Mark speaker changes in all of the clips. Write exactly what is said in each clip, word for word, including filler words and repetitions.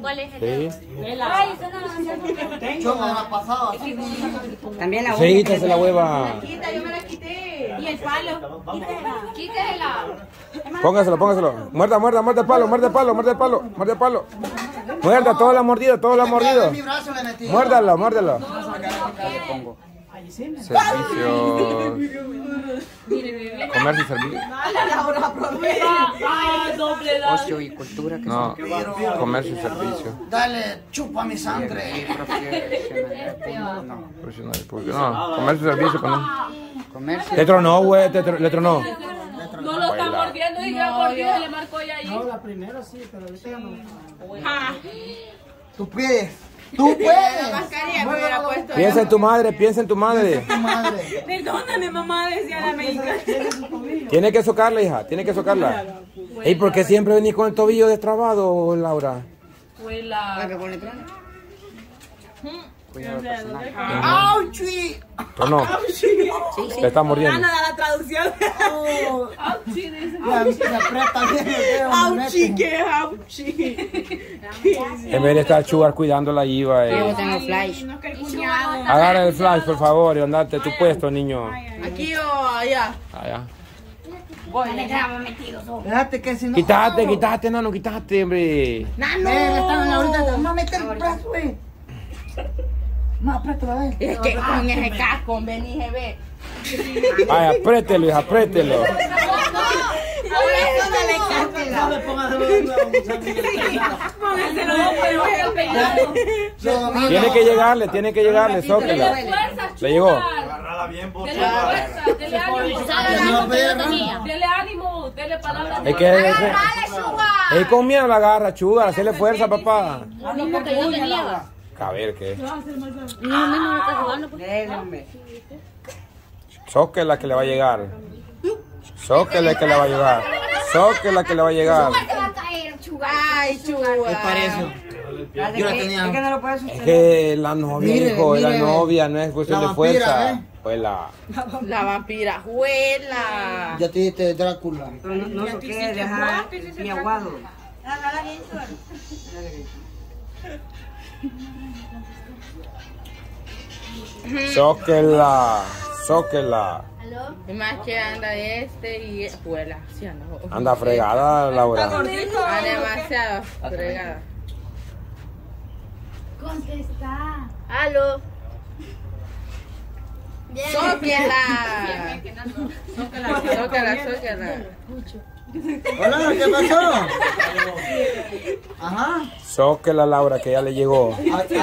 Speaker 1: ¿Cuál es el?
Speaker 2: Sí.
Speaker 1: Ay, eso no
Speaker 3: Yo me la pasaba.
Speaker 4: También la
Speaker 2: Sí, quítase la hueva.
Speaker 4: quita, yo me la quité.
Speaker 1: Y el palo. Quítela. Quítela.
Speaker 2: Póngaselo, póngaselo. Muerda, muerda, muerda el palo, muerda el palo, muerda el palo, muerda el palo. Muerda, todo lo ha mordido, todo lo ha mordido.
Speaker 3: Mi brazo le metí.
Speaker 2: Muérdalo, muérdalo. Servicios. Comercio y servicio.
Speaker 4: Ocio y cultura. Que
Speaker 2: No, comercio y servicio.
Speaker 3: Dale, chupa mi sangre.
Speaker 2: Profesional, porque no, comercio y servicio, pues no.
Speaker 4: Comercio.
Speaker 2: Le tronó, güey, te tro- le tronó.
Speaker 5: No lo está mordiendo y ya mordido le marcó ya ahí.
Speaker 6: No, la primera sí, pero ahorita ya no.
Speaker 3: Tú puedes. Tú puedes.
Speaker 4: Mascarilla me hubiera puesto.
Speaker 2: Piensa en tu madre, piensa en tu madre.
Speaker 3: Tu madre.
Speaker 5: Perdóname, mamá, decía la mexicana.
Speaker 2: Tiene que socarla, hija, tiene que socarla. ¿Y por qué siempre venís con el tobillo destrabado, Laura?
Speaker 5: Fue la...
Speaker 4: ¿Para que pone trono? Cuidado personal.
Speaker 3: ¡Auchi!
Speaker 2: Tronó. Le está mordiendo.
Speaker 5: Ana da la traducción. Auchi, dice.
Speaker 3: Me aprieta bien el dedo. me
Speaker 5: Auchi,
Speaker 3: mete.
Speaker 5: qué auchi.
Speaker 2: En vez de estar Chugar cuidándola, iba.
Speaker 4: Yo
Speaker 2: Eh.
Speaker 4: tengo flash.
Speaker 5: No, que el cuñado.
Speaker 2: Agarra el flash, por favor, y andate tu puesto, niño.
Speaker 5: Aquí o allá.
Speaker 2: Allá.
Speaker 3: Fíjate que si no.
Speaker 2: Quítate, quítate, no, no quítate, hombre.
Speaker 3: Nano. Eh, están ahorita. Vamos a meter el brazo, güey. Más aprieta la vez.
Speaker 4: Es que con ese casco, ven y se ve.
Speaker 2: Ay, apriételo, hija, apriételo.
Speaker 6: No me pongas de nuevo,
Speaker 5: Póngaselo después el peinado.
Speaker 2: Tiene que llegarle, tiene que llegarle, sóquela.
Speaker 5: Dele fuerza,
Speaker 2: Le llegó.
Speaker 7: Agarrala bien, por
Speaker 5: Dele fuerza, dele ánimo. Dele ánimo, dele palabras.
Speaker 2: Es que es, es con miedo la agarra, Chugar, hacerle fuerza, papá.
Speaker 1: Lo mismo que yo tenía.
Speaker 2: A ver, ¿qué?
Speaker 1: No, mismo no está jugando.
Speaker 4: Dele, hombre.
Speaker 2: Sóquela que le va a llegar. Sóquela que le va a llegar. Sóquela que le va a llegar.
Speaker 4: Ay, chuga.
Speaker 3: Es para eso. Yo la tenía.
Speaker 4: Es que no lo puedes
Speaker 2: Es
Speaker 4: sostener.
Speaker 2: que la novia,
Speaker 3: Mire,
Speaker 2: hijo, la
Speaker 3: mire.
Speaker 2: novia no es cuestión
Speaker 3: La
Speaker 2: de
Speaker 3: vampira,
Speaker 2: fuerza.
Speaker 3: ¿eh?
Speaker 2: Pues la.
Speaker 4: La vampira, juela.
Speaker 3: Ya te diste Drácula.
Speaker 4: No, no se quiere dejar ni aguado.
Speaker 2: Sóquela. Sóquela.
Speaker 4: Y más que anda este y juela. Sí, anda.
Speaker 2: Anda fregada, Laura.
Speaker 4: Anda demasiado fregada.
Speaker 1: Contesta. Aló.
Speaker 4: ¡Sóquela! Sóquela, sóquela.
Speaker 3: Hola, ¿qué pasó? Ajá.
Speaker 2: Sóquela, Laura, que ya le llegó.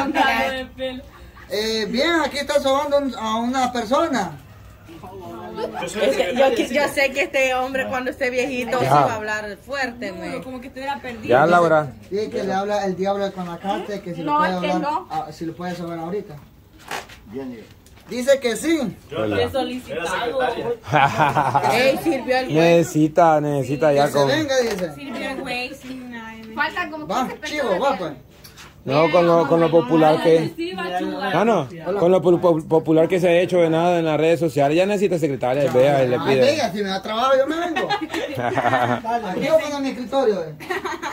Speaker 3: Eh, bien, aquí está sobando a una persona.
Speaker 4: Es que yo, yo sé que este hombre cuando esté viejito sí
Speaker 2: Ya.
Speaker 4: va a hablar fuerte, me.
Speaker 5: Como que estuviera perdido.
Speaker 2: Ya, Laura.
Speaker 3: Sí, que le habla el diablo con la carta, que si
Speaker 4: No,
Speaker 3: lo
Speaker 4: es
Speaker 3: puede
Speaker 4: que
Speaker 3: hablar,
Speaker 4: no.
Speaker 3: ah, si lo puede sobar ahorita.
Speaker 7: Bien, bien.
Speaker 3: Dice que sí.
Speaker 5: Le he solicitado.
Speaker 4: Ey, sirvió el güey.
Speaker 2: necesita, necesita
Speaker 3: Que
Speaker 2: ya
Speaker 3: se
Speaker 2: con.
Speaker 3: venga, dice.
Speaker 5: Sirvió el güey sin nada.
Speaker 1: Faltan como
Speaker 3: Va,
Speaker 1: quince
Speaker 3: chivo, va pues.
Speaker 2: No, con lo, con lo popular que.
Speaker 5: Sí, va a chugar.
Speaker 2: Ah, no. Con lo po- po- popular que se ha hecho de nada en las redes sociales. Ya necesita secretaria. Vea y le
Speaker 3: Ay,
Speaker 2: pide.
Speaker 3: venga, si me da trabajo yo me vengo. Aquí yo pongo mi escritorio. eh.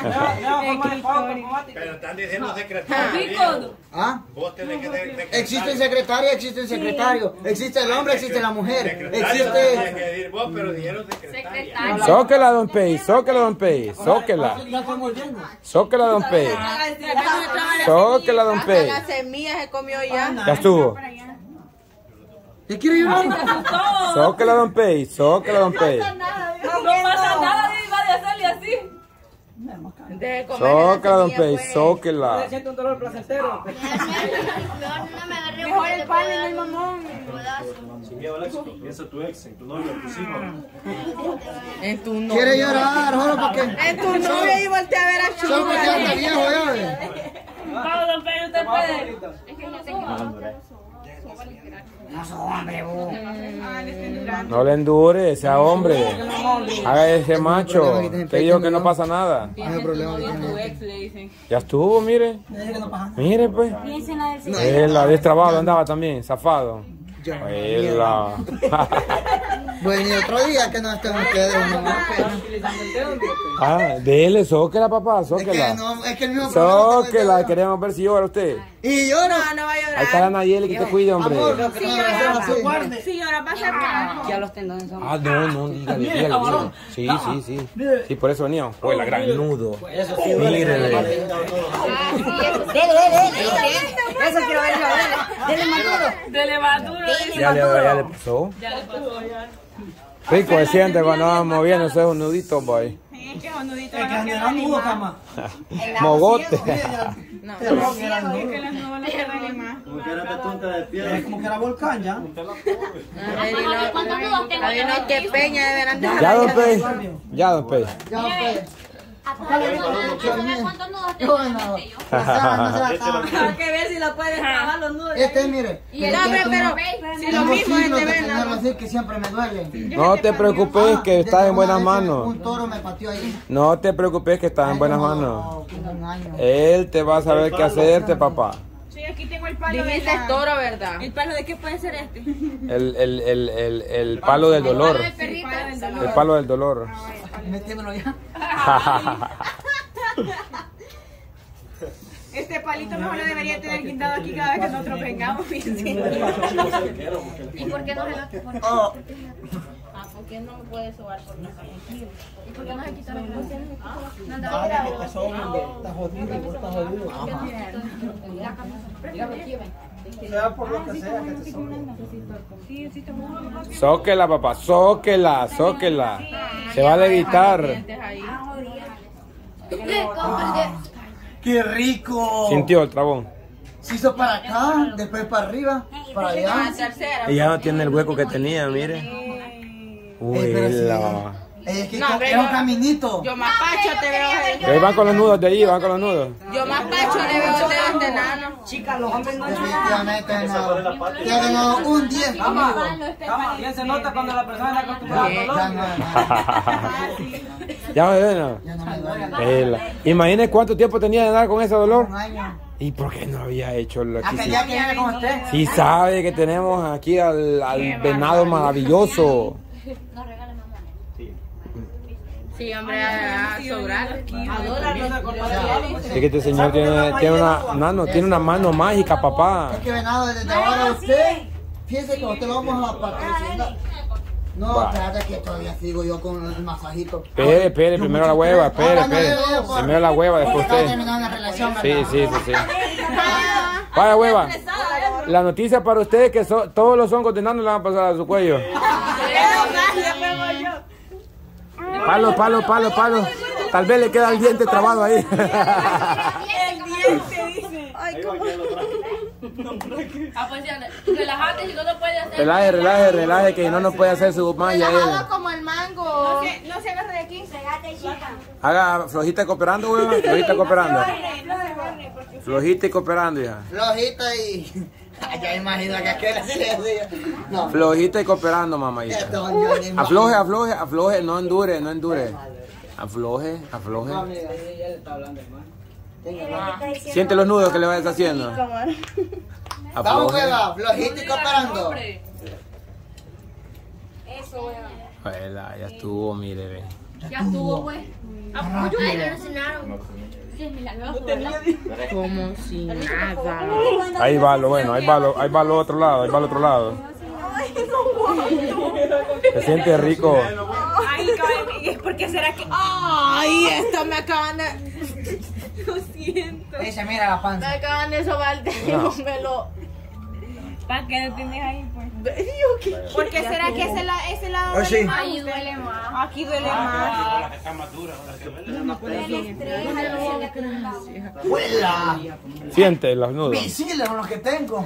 Speaker 7: Pero están diciendo secretario.
Speaker 5: Rico.
Speaker 3: ¿Ah?
Speaker 7: Vos tenés que ser secretario.
Speaker 3: Existe secretaria, existe el secretario. Existe el hombre, existe la mujer.
Speaker 7: Secretario tenés
Speaker 3: Existe.
Speaker 7: que decir vos, pero dijeron secretaria.
Speaker 1: secretarios.
Speaker 2: Sóquela, don Pei. Sóquela, don Pei. Sóquela.
Speaker 6: Ya estoy mordiendo.
Speaker 2: Sóquela, don Pei. Sóquela, don
Speaker 4: Hasta
Speaker 2: Pei.
Speaker 4: las semillas se comió ya.
Speaker 2: Ya estuvo.
Speaker 3: ¿Te quiere llorar?
Speaker 2: Sóquela, don Pei. Sóquela, don Pei.
Speaker 5: No pasa nada, iba de hacerle así.
Speaker 4: Deje comer
Speaker 2: Sóquela, don
Speaker 4: esa semilla,
Speaker 2: Pei.
Speaker 4: pues.
Speaker 2: Sóquela.
Speaker 6: Siento un dolor placentero.
Speaker 1: Mejor el pan en el mamón.
Speaker 7: Sin miedo al éxito. Piensa tu ex, en tu novio, en tus hijos.
Speaker 4: En tu novio.
Speaker 3: Quiere llorar, solo porque.
Speaker 4: En tu novio y voltea a ver a
Speaker 3: Solo porque ya está
Speaker 4: Chuga.
Speaker 3: viejo, ya ve.
Speaker 5: Vamos, don Pedro, usted puede.
Speaker 3: No soy hombre, vos.
Speaker 2: No le endure, sea hombre. Haga ese macho. Te digo que no pasa nada.
Speaker 3: No hay problema.
Speaker 5: Tu ex le dicen.
Speaker 2: Ya estuvo, mire. Mire, pues.
Speaker 1: Piensa en la del señor.
Speaker 2: Él, la destrabado andaba también, zafado.
Speaker 3: Ya.
Speaker 2: Él, la-
Speaker 3: Bueno, y otro día que no estén ustedes, no me
Speaker 2: Ah, dele, zóquela, papá,
Speaker 3: Es que
Speaker 2: zóquela.
Speaker 3: no, es que el mismo problema que
Speaker 2: Zóquela,
Speaker 3: tengo yo.
Speaker 2: queremos ver si llora usted.
Speaker 3: Y lloro.
Speaker 4: No, no va a
Speaker 2: Ahí
Speaker 4: llorar.
Speaker 2: está la Nayeli que te cuide, hombre.
Speaker 3: Amor,
Speaker 4: Sí,
Speaker 3: no,
Speaker 4: llora.
Speaker 3: no, no, sí.
Speaker 4: Sí, ahora va a ser bravo.
Speaker 1: Ya los tendones son.
Speaker 2: Ah, no, no, dígale, dígale, dígale. Sí, sí, sí. Sí, por eso veníamos. Fue la gran nudo.
Speaker 6: Eso sí, duele.
Speaker 2: Mírele.
Speaker 1: Dele, dele, dele. Eso quiero ver yo. Dele, dele más duro.
Speaker 5: Dele más duro.
Speaker 2: Ya le, ya le pasó.
Speaker 5: Ya le pasó.
Speaker 2: Rico se siente cuando vamos moviendo esos nuditos, boy.
Speaker 4: Es que es un nudito.
Speaker 6: Es que generan nudo, cama.
Speaker 2: Mogote.
Speaker 4: No,
Speaker 6: Te rock era nudo.
Speaker 4: es que las nudos las duelen más.
Speaker 7: Como que era de tonta de
Speaker 6: Es
Speaker 7: piedra.
Speaker 6: como que era volcán ya.
Speaker 5: ¿Cuántos nudos tengo?
Speaker 4: Hay unos que peña deberán dejar.
Speaker 2: Ya, don Pey. Ya, don Pey.
Speaker 3: Ya, pues.
Speaker 5: ¿Cuántos nudos tengo?
Speaker 3: Bueno, o sea, no se la acaba.
Speaker 4: Hay que ver si lo puedes trabajar los nudos.
Speaker 3: Este, mire.
Speaker 4: Y el hombre, pero si lo
Speaker 3: Tengo
Speaker 4: mismo es
Speaker 3: siglos
Speaker 4: de
Speaker 3: de
Speaker 4: ver,
Speaker 3: tenerlo
Speaker 4: ¿no?
Speaker 3: así que siempre me duele.
Speaker 2: No te preocupes que estás en buenas manos.
Speaker 3: Un toro me pateó ahí.
Speaker 2: No te preocupes que estás en buenas
Speaker 3: Como-
Speaker 2: manos.
Speaker 3: como un año.
Speaker 2: Él te va a saber qué hacerte, papá.
Speaker 4: Sí, aquí tengo el palo de
Speaker 5: Dijiste
Speaker 4: la...
Speaker 5: toro, ¿verdad?
Speaker 4: ¿El palo de qué puede ser este?
Speaker 2: El, el, el, el, el palo del dolor.
Speaker 5: El perrito.
Speaker 2: El palo del dolor.
Speaker 3: Metiéndolo ya.
Speaker 4: Este palito mejor lo debería tener guindado aquí cada vez que nosotros vengamos.
Speaker 5: ¿Y por qué no se lo por-
Speaker 3: Oh,
Speaker 5: Ah, ¿por qué no me puede sobar por la calle? ¿Y por qué no se quita la canción? No
Speaker 6: Dale,
Speaker 5: andaba
Speaker 6: que te sobren, está jodido, está jodido. Sea por lo que sea que te sobren.
Speaker 2: Zóquela, papá. Zóquela, zóquela. Se va a levitar.
Speaker 3: ¡Qué rico!
Speaker 2: Sintió el trabón.
Speaker 3: Se hizo para acá, después para arriba, para allá.
Speaker 2: Y ya no tiene el hueco que tenía, mire. Uy,
Speaker 3: Eh, pero sí,
Speaker 2: la...
Speaker 3: eh, es que
Speaker 4: No,
Speaker 3: es
Speaker 4: pero
Speaker 3: un
Speaker 4: yo-
Speaker 3: caminito.
Speaker 4: Yo más pacho te veo.
Speaker 2: Ahí van con los nudos de allí, van con los nudos.
Speaker 4: Yo más pacho le veo a usted a este nano.
Speaker 6: Chicas, los hombres no
Speaker 3: Definitivamente no. Te ha ganado un diez conmigo.
Speaker 6: Cama, bien se nota cuando la persona está acostumbrada al
Speaker 3: Ya
Speaker 6: dolor.
Speaker 3: no,
Speaker 2: Ya me ven.
Speaker 3: ya no me duele.
Speaker 2: Vela. Imagínese cuánto tiempo tenía de andar con ese dolor.
Speaker 3: Un año.
Speaker 2: ¿Y por qué no había hecho lo que
Speaker 3: Hasta
Speaker 2: sí?
Speaker 3: ya que viene con usted.
Speaker 2: Sí sabe que tenemos aquí al, al venado maravilloso.
Speaker 4: Sí, hombre, a, a sobrar.
Speaker 2: Es que este señor tiene, tiene una mano, tiene una mano mágica, papá.
Speaker 3: Es que venado, desde ahora usted, fíjese que usted lo vamos a patrocinar. No,
Speaker 2: Va.
Speaker 3: espérate que todavía sigo yo con el masajito.
Speaker 2: Espere, espere, primero la hueva, espere,
Speaker 3: Ahora no
Speaker 2: espere.
Speaker 3: le veo, por-
Speaker 2: Primero la hueva, después
Speaker 3: Está
Speaker 2: usted.
Speaker 3: terminando una relación,
Speaker 2: Sí,
Speaker 3: ¿verdad?
Speaker 2: sí, sí, sí. Vaya, hueva. La noticia para usted es que so- todos los hongos de nano le van a pasar a su cuello. Palo, palo, palo, palo. Tal vez le queda el diente trabado ahí.
Speaker 4: El diente, dice.
Speaker 7: Ahí va que lo trajo.
Speaker 5: Ah, pues ya, relájate si no lo puedes hacer.
Speaker 2: Relaje, relaje, relaje, que no nos puede hacer su magia él.
Speaker 4: Como el mango. No se, no se agarra de aquí.
Speaker 2: Haga flojita y cooperando, hueva. Flojita y cooperando. Flojita y cooperando, ya.
Speaker 3: Flojita y... Ay, ya imagino que aquel así decía. No.
Speaker 2: Flojita y cooperando, mamá. hija.
Speaker 3: Esto, Johnny, no.
Speaker 2: Afloje, afloje, afloje, no endure, no endure. Afloje, afloje.
Speaker 3: No, amiga, ella le está hablando, hermano. Téngalo.
Speaker 2: Siente los nudos que le vayas haciendo.
Speaker 3: Vamos,
Speaker 2: Afloje.
Speaker 3: hueva, flojita y cooperando.
Speaker 2: Abuela, ya estuvo, mire, ve.
Speaker 5: Ya estuvo, pues. Ay, lo enseñaron. Sí, mira, lo voy a probar.
Speaker 4: Como si nada.
Speaker 2: Ahí va lo bueno, ahí va lo, ahí va lo otro lado, ahí va lo otro lado. Se siente rico.
Speaker 4: Ay, cabrón, ¿por qué será que...? Ay, esto me acaban de... Lo siento.
Speaker 3: Ella mira la
Speaker 4: Me
Speaker 3: panza.
Speaker 4: acaban de sobar el dedo, me lo...
Speaker 5: ¿Para qué lo tienes ahí, pues?
Speaker 4: ¿Por qué será que ese, la, ese lado
Speaker 3: Oh,
Speaker 4: duele
Speaker 3: sí.
Speaker 4: más?
Speaker 5: Ahí duele más.
Speaker 4: Aquí duele más.
Speaker 3: ¡Huela!
Speaker 2: Siente los nudos.
Speaker 3: Misiles son los que tengo.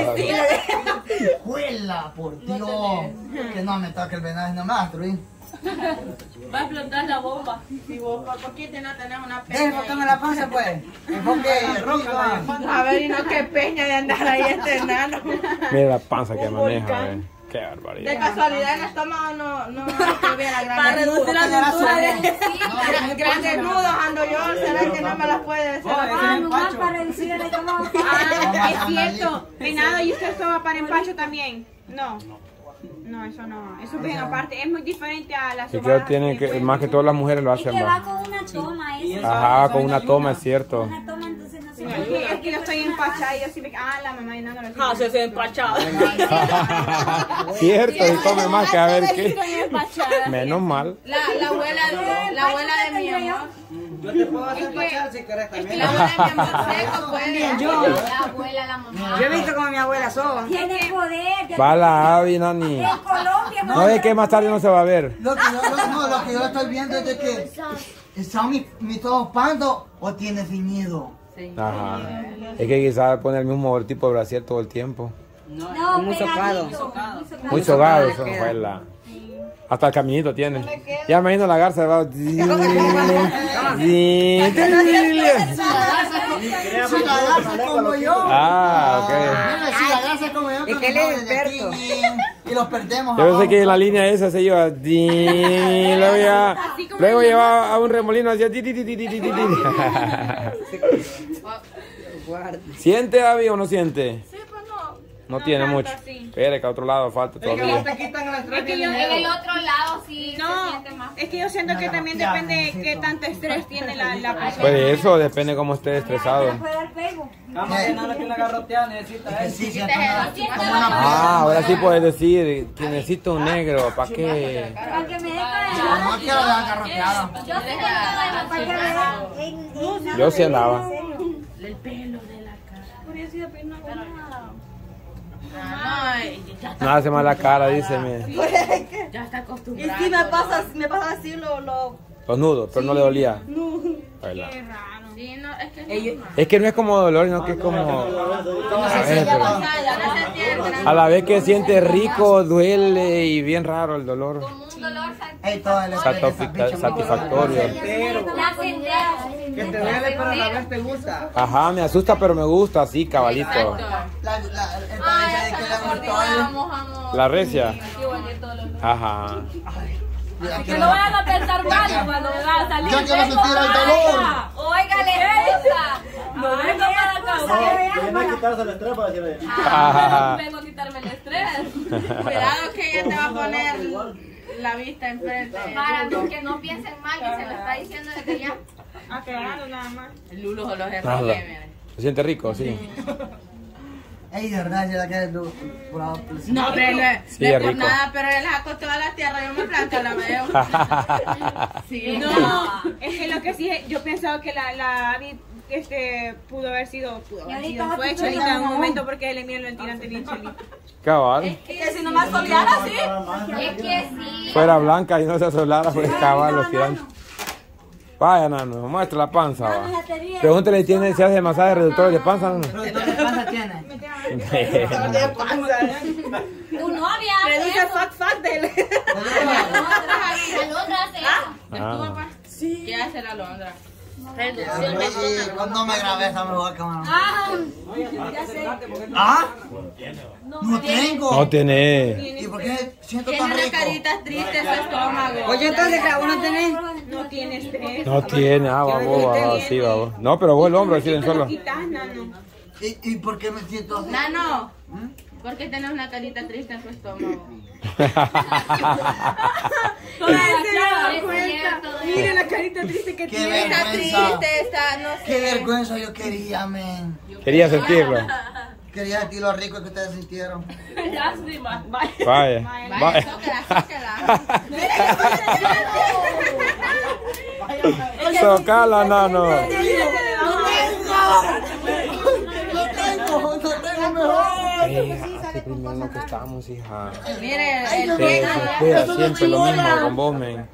Speaker 3: ¡Huela! Por Dios. Que no me toque el venado, no me va a destruir.
Speaker 5: Va a explotar la bomba.
Speaker 4: Si vos, ¿por qué te no tenés una
Speaker 3: Déjame
Speaker 4: peña?
Speaker 3: tocarme la panza, pues. Enfoque rico.
Speaker 4: A ver, y no qué peña de andar ahí este enano.
Speaker 2: Mira la panza que maneja, ve. Qué
Speaker 4: De
Speaker 2: barbaridad.
Speaker 4: casualidad el estómago no, no tuviera
Speaker 5: Para
Speaker 4: grandes
Speaker 5: reducir la
Speaker 4: nudos.
Speaker 5: altura de...
Speaker 4: Gra- Grandes nudos ando yo, será que no me las puede hacer.
Speaker 6: Ah, nomás para
Speaker 1: reducir el estómago.
Speaker 4: Ah, es cierto. Peinado, ¿y usted estaba para empacho también? No. No, eso no. Eso es bien aparte. Es muy diferente a la
Speaker 2: Y
Speaker 4: sobada.
Speaker 2: que tienen que, más que todas las mujeres lo
Speaker 8: Es que
Speaker 2: hacen,
Speaker 8: va
Speaker 2: va.
Speaker 8: con una toma, eso.
Speaker 2: Ajá, con una toma, es cierto.
Speaker 8: Una toma, entonces no se
Speaker 4: Es que, es que yo estoy empachada y yo sí me... Ah, la mamá no, no lo
Speaker 5: Ah, se se empachado.
Speaker 2: Cierto, y come más que a ver qué.
Speaker 5: Estoy empachada.
Speaker 2: Menos mal.
Speaker 5: La, la abuela, la abuela de mi amor.
Speaker 6: Yo te puedo hacer pachar si querés
Speaker 5: Es que
Speaker 6: también.
Speaker 5: la abuela de mi amor seco puede.
Speaker 1: Yo.
Speaker 5: La abuela, la mamá.
Speaker 1: Yo he visto como mi abuela soba.
Speaker 8: tiene poder. ya-
Speaker 2: Va la Abby, Nani.
Speaker 8: En Colombia,
Speaker 2: No es que más tarde no se va a ver.
Speaker 3: Lo que yo, lo, no, lo que yo estoy viendo es de que ¿son mis, mis ojos pandos o tienes viñedo?
Speaker 2: Ajá. Es que quizás pone el mismo tipo de brasier todo el tiempo.
Speaker 8: No,
Speaker 1: Muy
Speaker 8: pegadito,
Speaker 1: socado.
Speaker 8: muy socado.
Speaker 2: Muy sogado, eso fue la. Hasta el caminito tiene. Ya me imagino la garza va.
Speaker 3: Si la garza como yo.
Speaker 2: Ah, ok.
Speaker 3: Mira, si la garza como yo.
Speaker 1: Es que él es experto.
Speaker 3: Y los perdemos.
Speaker 2: Yo pensé
Speaker 3: abajo.
Speaker 2: que en la línea esa se iba. Luego ya. Luego llevaba a un remolino hacia. ti, ti, ti, ti, ti, ti, ti. ¿Siente, Abby, o no siente?
Speaker 5: Sí, pues no.
Speaker 2: No tiene mucho. Espere, que a otro lado falta
Speaker 6: Es que no
Speaker 2: todavía.
Speaker 6: te quitan las tres
Speaker 4: Es que yo-
Speaker 5: En el otro lado sí se
Speaker 4: No,
Speaker 5: siente más.
Speaker 4: es que yo siento que también depende de qué tanto estrés tiene la, la persona.
Speaker 2: Pues eso depende cómo esté estresado.
Speaker 8: Puede dar pego.
Speaker 6: Vamos a llenarle que una garroteada necesita
Speaker 3: Que
Speaker 6: eso.
Speaker 3: sí, siento una- como una
Speaker 2: Ah, ahora sí puedes decir que necesito un negro. ¿Para qué?
Speaker 8: Para que me dé para
Speaker 3: No quiero la garroteada.
Speaker 8: Yo sí me para que me dé en- en-
Speaker 2: Yo sí andaba.
Speaker 5: El pelo de la cara.
Speaker 4: Curiosidad, pero no hago nada.
Speaker 5: No, ya,
Speaker 2: No hace mala cara, dice. mire.
Speaker 5: ya está
Speaker 9: Y
Speaker 5: acostumbrado.
Speaker 9: si me pasa, me pasa así lo, lo...
Speaker 2: Los nudos, pero no le dolía. Baila.
Speaker 4: Qué raro.
Speaker 5: Sí, no, es que
Speaker 1: Ellos-
Speaker 2: Es que no es como dolor, sino que es como. A ver, pero-
Speaker 5: ya no se entiende.
Speaker 2: a la vez que siente rico, duele y bien raro el dolor.
Speaker 5: Como un dolor
Speaker 3: Ey, todo el
Speaker 2: Satisfa- Satisfactorio.
Speaker 8: La senderas.
Speaker 6: Que te duele, pero a la vez te gusta.
Speaker 2: Ajá, me asusta, pero me gusta, así, cabalito.
Speaker 5: Exacto.
Speaker 3: La, la, el
Speaker 5: Ay,
Speaker 3: cabeza de
Speaker 5: esa
Speaker 3: que
Speaker 5: me
Speaker 3: le gustó
Speaker 5: acordamos, amor.
Speaker 2: La recia.
Speaker 5: Igual que todos los...
Speaker 2: Ajá.
Speaker 5: Que no vayan a pensar mal cuando me va a salir.
Speaker 3: Yo quiero sentir el dolor.
Speaker 5: Óigale, esa. No vengo para acá.
Speaker 7: Tiene que quitarse el estrés para decirle.
Speaker 5: Ah, vengo a quitarme el estrés. Cuidado que ella te va a poner la vista enfrente. Para que no piensen mal, que se lo está diciendo desde ya.
Speaker 4: Aclarando nada más.
Speaker 5: El lulo o los
Speaker 2: Nada.
Speaker 5: errores, miren.
Speaker 2: ¿Se siente rico? Sí.
Speaker 3: Ey, de verdad, yo la que du- bravo.
Speaker 5: No, pero no,
Speaker 2: Sí,
Speaker 5: no es
Speaker 2: es
Speaker 5: por
Speaker 2: rico.
Speaker 5: nada, pero él sacó toda la tierra, yo me planto la veo. Sí.
Speaker 4: No, es que lo que sí, yo pensaba que la, la Abby, este, pudo haber sido, pudo haber
Speaker 8: ahorita
Speaker 4: sido,
Speaker 8: va
Speaker 4: fue
Speaker 8: a
Speaker 4: cholita en un momento porque el Emilio el tirante bien cholito.
Speaker 2: Cabal.
Speaker 9: Que si no me soleara así.
Speaker 5: Es que sí.
Speaker 2: Fuera blanca y no se asolara, pues cabal los tirantes. Vaya, nano, muestra la panza. Va. Pregúntale, ¿tiene, si hace masaje reductor de panza? Nano?
Speaker 3: ¿Qué pasa tiene?
Speaker 5: Tu novia.
Speaker 9: Reduce el fat fat del...
Speaker 5: Alondra hace eso. ¿Es tu
Speaker 2: Ah.
Speaker 5: papá? Sí. ¿Qué hace la alondra?
Speaker 3: Oye, cuando me grabé esa mejor cámara.
Speaker 5: Ah,
Speaker 3: ¿Ah? No tengo.
Speaker 2: No tiene.
Speaker 3: ¿Y por qué siento
Speaker 5: tiene
Speaker 3: tan
Speaker 5: una
Speaker 3: rico?
Speaker 5: carita triste su estómago.
Speaker 1: Oye, entonces, claro, vos no tenés.
Speaker 4: No tiene estrés.
Speaker 2: No tiene, ah, vamos, vamos, sí, vamos. No, pero vos el hombro así de
Speaker 4: Te lo
Speaker 2: solo.
Speaker 4: quitas, nano.
Speaker 3: ¿Y, ¿Y por qué me siento así?
Speaker 5: Nano, ¿por qué tienes una carita triste en tu estómago?
Speaker 4: Mira la carita triste que
Speaker 3: Qué
Speaker 4: tiene.
Speaker 5: Está
Speaker 3: vergüenza.
Speaker 5: triste, está, no
Speaker 3: Qué
Speaker 5: sé.
Speaker 3: vergüenza yo quería, men.
Speaker 2: Quería sentirlo.
Speaker 3: Quería sentir lo rico que ustedes sintieron.
Speaker 5: Lástima.
Speaker 2: Vaya.
Speaker 5: Vaya,
Speaker 2: Vaya.
Speaker 5: sóquela,
Speaker 2: Socala, nano.
Speaker 3: No tengo, no tengo mejor.
Speaker 2: Eh, hace primero lo que estamos, hija.
Speaker 5: Mire, el
Speaker 2: Sí, se cuida siempre lo mismo con vos, men.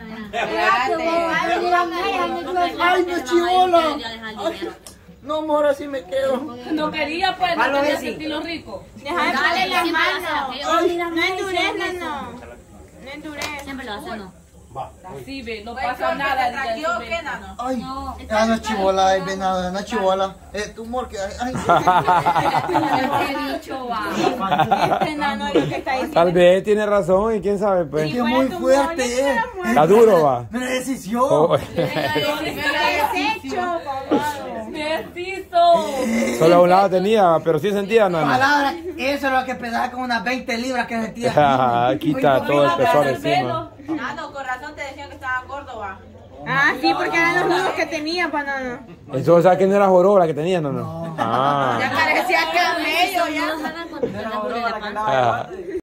Speaker 3: Ay, no chivola. No, amor, así me quedo.
Speaker 5: No quería, pues, no
Speaker 1: Palo
Speaker 5: quería
Speaker 1: ese.
Speaker 5: sentirlo rico.
Speaker 4: Deja de ponerle la mano.
Speaker 3: Ay,
Speaker 4: No endurez, nano. No endurez.
Speaker 8: Siempre lo hace, no.
Speaker 5: Sí, ve, no pasa nada. diga eso, ve.
Speaker 3: ay, ya no es chivola, ay, ven nada, no es chivola. Es tumor que hay. Ay,
Speaker 5: Qué bicho va.
Speaker 4: Este nano es lo que está diciendo.
Speaker 2: Tal vez tiene razón y quién sabe, pues.
Speaker 3: que muy fuerte es.
Speaker 2: Está duro, va.
Speaker 3: Me decisión.
Speaker 2: Oh.
Speaker 4: Desecho, papá.
Speaker 5: preciso.
Speaker 2: Solo a un lado tenía, pero sí sentía, nano.
Speaker 3: Palabra, eso es lo que pesaba como unas veinte libras que sentía.
Speaker 2: Quita todo el pesor encima.
Speaker 4: Nano, con razón te decían que estaba gordo, va. Ah, sí, porque eran los nudos que tenía, banano.
Speaker 2: Eso, o sea, que no era joroba la que tenía, no, no. Ah.
Speaker 4: Ya parecía camello, ya.
Speaker 8: No hagan cuando tengas burro en la panza.
Speaker 2: Ah.